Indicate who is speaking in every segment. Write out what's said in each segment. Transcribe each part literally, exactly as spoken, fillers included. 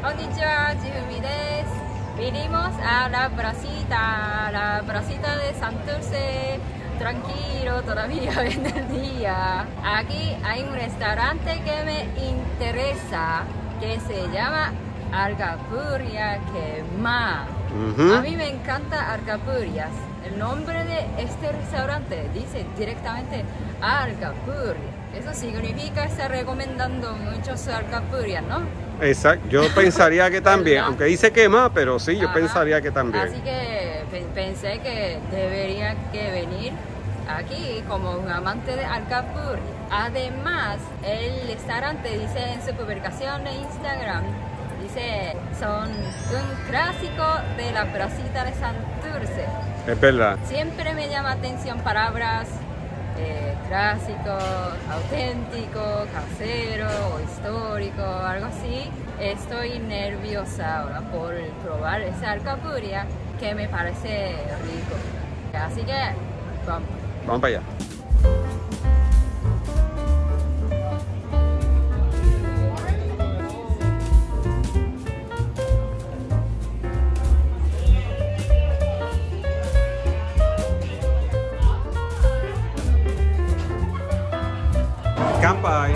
Speaker 1: Konnichiwa, Jihumi desu. Vinimos a la placita, la placita de Santurce. Tranquilo, todavía en el día. Aquí hay un restaurante que me interesa, que se llama Algapuria Quema. Uh-huh. A mí me encanta Algapurias. El nombre de este restaurante dice directamente Algapuria. Eso significa que está recomendando muchos Algapurias, ¿no?
Speaker 2: Exacto, yo pensaría que también, aunque dice quema, pero sí, yo Ajá. pensaría que también.
Speaker 1: Así que pensé que debería que venir aquí como un amante de Algapuria. Además, el restaurante dice en su publicación de Instagram, dice, son un clásico de la placita de Santurce.
Speaker 2: Es verdad.
Speaker 1: Siempre me llama atención palabras eh, clásico, auténtico, casero o histórico, algo así. Estoy nerviosa ahora por probar esa Algapuria que me parece rico. Así que vamos.
Speaker 2: Vamos para allá. Kanpai.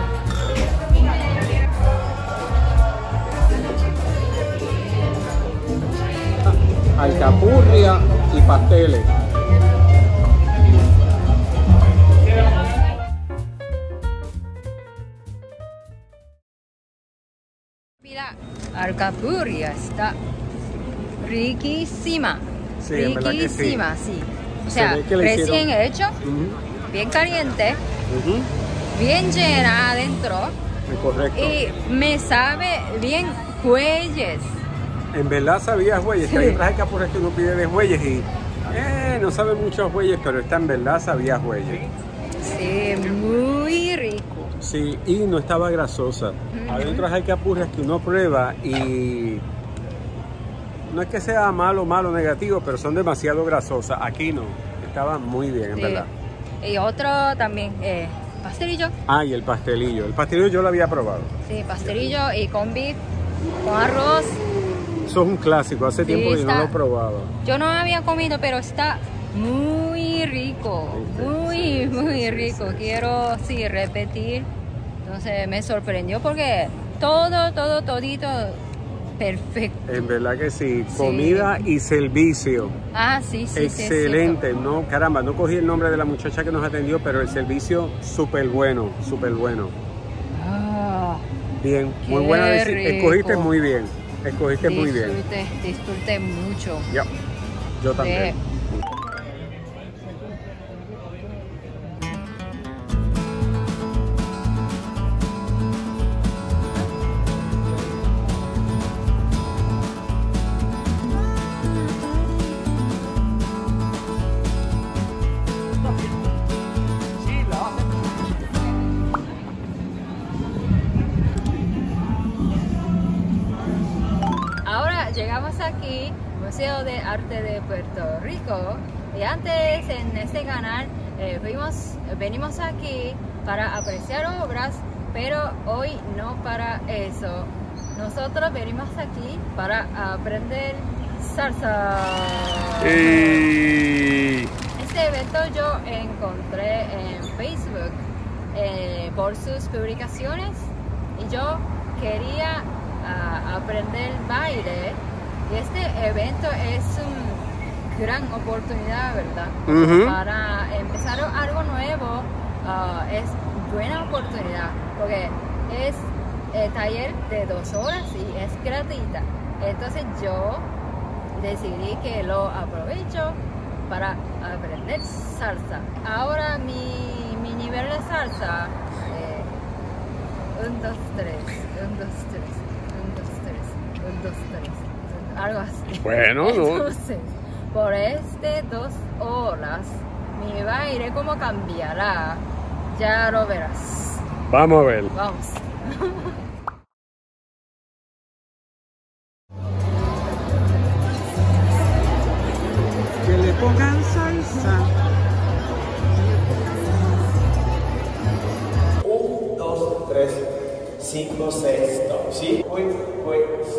Speaker 2: Algapurria y pasteles.
Speaker 1: La Algapuria está riquísima.
Speaker 2: Sí,
Speaker 1: riquísima,
Speaker 2: sí.
Speaker 1: sí. O sea, recién hecho,
Speaker 2: uh-huh.
Speaker 1: bien caliente, uh-huh. bien llena adentro.
Speaker 2: Correcto.
Speaker 1: Y me sabe bien huelles.
Speaker 2: En verdad sabía huelles. Sí. Hay otras algapurrias que uno pide de huelles y eh, no sabe muchos huelles, pero esta en verdad sabía huelles.
Speaker 1: Sí, muy rico.
Speaker 2: Sí, y no estaba grasosa. Uh-huh. Hay otras algapurrias que uno prueba y no es que sea malo, malo, negativo, pero son demasiado grasosas. Aquí no, estaba muy bien, en sí. verdad.
Speaker 1: Y otro también, eh, pastelillo.
Speaker 2: Ah, y el pastelillo. El pastelillo yo lo había probado.
Speaker 1: Sí, pastelillo y con beef, con arroz.
Speaker 2: Eso es un clásico, hace sí, tiempo que está, no lo he probado.
Speaker 1: Yo no había comido, pero está muy rico, muy, muy rico. Quiero, sí, repetir. Entonces me sorprendió porque todo, todo, todito perfecto.
Speaker 2: En verdad que sí, comida sí. y servicio.
Speaker 1: Ah, sí, sí.
Speaker 2: Excelente,
Speaker 1: sí, sí.
Speaker 2: no, caramba, no cogí el nombre de la muchacha que nos atendió, pero el servicio súper bueno, súper bueno.
Speaker 1: Ah,
Speaker 2: bien, muy buena decisión. Escogiste muy bien, escogiste
Speaker 1: disfrute,
Speaker 2: muy bien.
Speaker 1: Disfruté mucho.
Speaker 2: Ya, yo también. Sí.
Speaker 1: Llegamos aquí, Museo de Arte de Puerto Rico, y antes en este canal eh, fuimos, venimos aquí para apreciar obras, pero hoy no para eso. Nosotros venimos aquí para aprender salsa.
Speaker 2: Hey.
Speaker 1: Este evento yo encontré en Facebook eh, por sus publicaciones y yo quería a aprender baile, y este evento es una gran oportunidad, ¿verdad? Uh-huh. Para empezar algo nuevo. Uh, es buena oportunidad porque es el taller de dos horas y es gratuita. Entonces yo decidí que lo aprovecho para aprender salsa. Ahora mi, mi nivel de salsa eh, un, dos, tres, un, dos, tres. Un, dos, tres, algo así.
Speaker 2: Bueno,
Speaker 1: entonces, no. Por este dos horas, mi baile cómo cambiará, ya lo verás.
Speaker 2: Vamos a ver.
Speaker 1: Vamos.
Speaker 2: Que le pongan salsa.
Speaker 3: Un, dos, tres, cinco, seis, stop. ¿Sí? Quick, quick,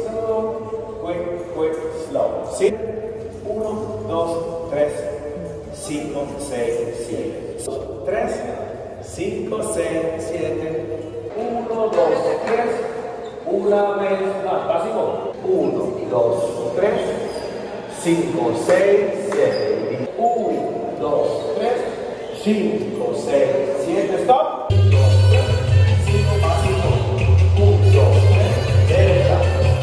Speaker 2: uno, dos, tres, cinco, seis, siete. tres, cinco, seis, siete. uno, dos, tres. Una vez más. Básico. uno, dos, tres, cinco, seis, siete. uno, dos, tres, cinco, seis, siete. Stop. cinco, básico. uno, dos, tres. Derecha.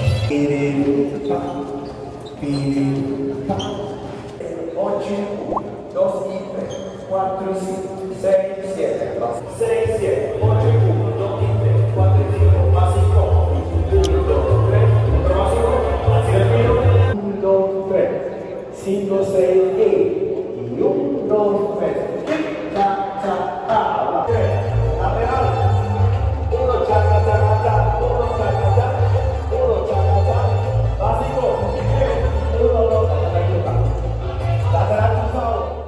Speaker 2: ocho, dos y tres, cuatro, cinco, seis, siete, seis, siete, ocho, uno, dos y tres, cuatro, cinco, básico, uno, dos, tres, otro básico, así el tiro, uno, dos, tres, cinco, seis, y uno, dos, tres, cha, cha, ta, lateral, uno, cha, cha, cha, cha, uno, cha, cha, cha, uno, cha, cha, cha, básico, uno, dos, lateral cruzado.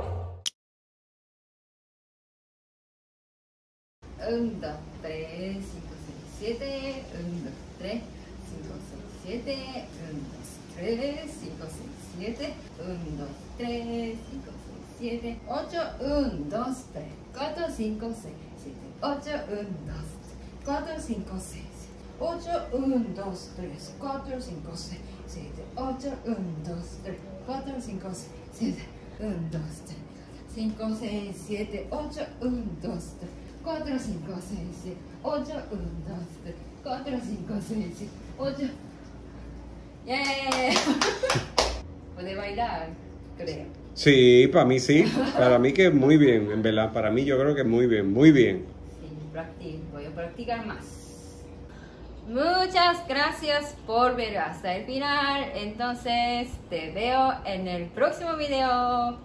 Speaker 1: uno, dos, tres, cinco, seis, siete. uno, dos, tres, cinco, seis, siete. uno, dos, tres, cinco, seis, siete. uno, dos, tres, cinco, seis, siete. ocho. uno, dos, tres, cuatro, cinco, seis, siete. ocho. uno, dos, tres, cuatro, cinco, seis, siete. ocho. uno, dos, tres, cuatro, cinco, seis, siete. ocho. uno, dos, tres, cuatro, cinco, seis, siete. uno, dos, tres, cinco, seis, siete. ocho. uno, dos, tres, cuatro, cinco, seis, siete. ocho. uno, dos, tres, cuatro, cinco, seis, siete. ocho. ¡Yeah! Puede bailar, creo.
Speaker 2: Sí, para mí sí. Para mí que muy bien, en verdad. Para mí yo creo que muy bien, muy bien.
Speaker 1: Sí, practico. Voy a practicar más. Muchas gracias por ver hasta el final. Entonces te veo en el próximo video.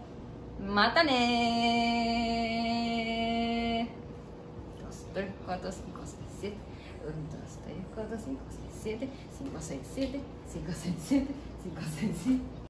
Speaker 1: ¡Mátane! dos, tres, cuatro, cinco, seis, siete. uno, dos, tres, cuatro, cinco, seis, siete. cinco, seis, siete. cinco, seis, siete. cinco, seis, siete.